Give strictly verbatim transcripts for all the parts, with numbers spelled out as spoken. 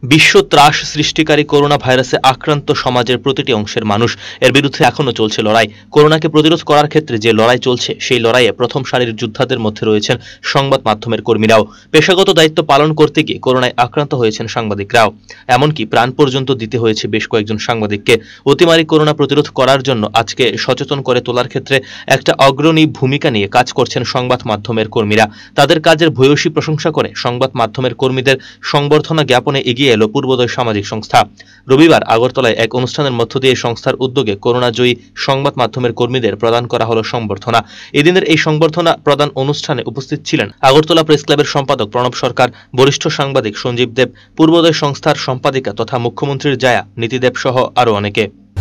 বিশ্ব ত্রাস সৃষ্টিকারী করোনা ভাইরাসে আক্রান্ত সমাজের প্রতিটি অংশের মানুষ এর বিরুদ্ধে এখনো চলছে লড়াই। করোনাকে প্রতিরোধ করার ক্ষেত্রে যে লড়াই চলছে সেই লড়াইয়ে প্রথম সারির যোদ্ধাদের মধ্যে রয়েছেন সংবাদ মাধ্যমের কর্মীরাও। পেশাগত দায়িত্ব পালন করতে গিয়ে করোনায় আক্রান্ত হয়েছেন সাংবাদিকরাও, এমনকি প্রাণ পর্যন্ত দিতে হয়েছে বেশ কয়েকজন সাংবাদিককে। অতিমারি করোনা প্রতিরোধ করার জন্য আজকে সচেতন করে তোলার ক্ষেত্রে একটা অগ্রণী ভূমিকা নিয়ে কাজ করছেন সংবাদ মাধ্যমের কর্মীরা। তাদের কাজের ভূয়সী প্রশংসা করে সংবাদ মাধ্যমের কর্মীদের সংবর্ধনা জ্ঞাপনে এগিয়ে এলো পূর্বোদয় সামাজিক সংস্থা। রবিবার আগরতলায় এক অনুষ্ঠানের মধ্য দিয়ে সংস্থার উদ্যোগে করোনাজয়ী সংবাদ মাধ্যমের কর্মীদের প্রদান করা হলো সংবর্ধনা। এদিনের এই সংবর্ধনা প্রদান অনুষ্ঠানে উপস্থিত ছিলেন আগরতলা প্রেস ক্লাবের সম্পাদক প্রণব সরকার, বরিষ্ঠ সাংবাদিক সঞ্জীব দেব, পূর্বোদয় সংস্থার সম্পাদিকা তথা মুখ্যমন্ত্রীর জায়া নীতিদেব সহ আরো অনেকে।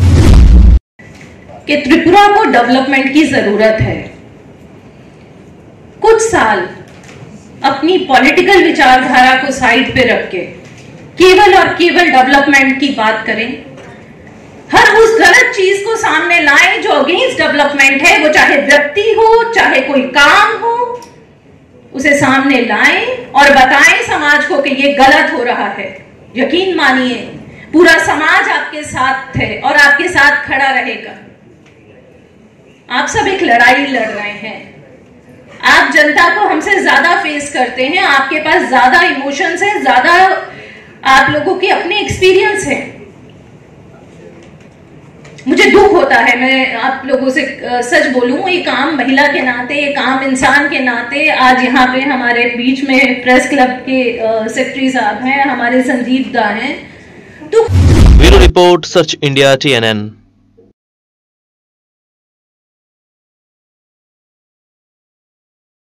कि त्रिपुरा को डेवलपमेंट की जरूरत है। कुछ साल अपनी पॉलिटिकल विचारधारा को साइड पे रख के केवल और केवल डेवलपमेंट की बात करें। हर उस गलत चीज को सामने लाएं जो अगेंस्ट डेवलपमेंट है, वो चाहे व्यक्ति हो चाहे कोई काम हो, उसे सामने लाएं और बताएं समाज को कि ये गलत हो रहा है। यकीन मानिए पूरा समाज आपके साथ है और आपके साथ खड़ा रहेगा। आप सब एक लड़ाई लड़ रहे हैं। आप जनता को हमसे ज्यादा फेस करते हैं, आपके पास ज्यादा इमोशंस हैं, ज्यादा आप लोगों की अपने एक्सपीरियंस है। मुझे दुख होता है, मैं आप लोगों से सच बोलूं, एक आम महिला के नाते, एक आम इंसान के नाते आज यहाँ पे हमारे बीच में प्रेस क्लब के सेक्रेटरी साहब हैं, हमारे संदीप दा हैं। तो bureau report, search India, T N N.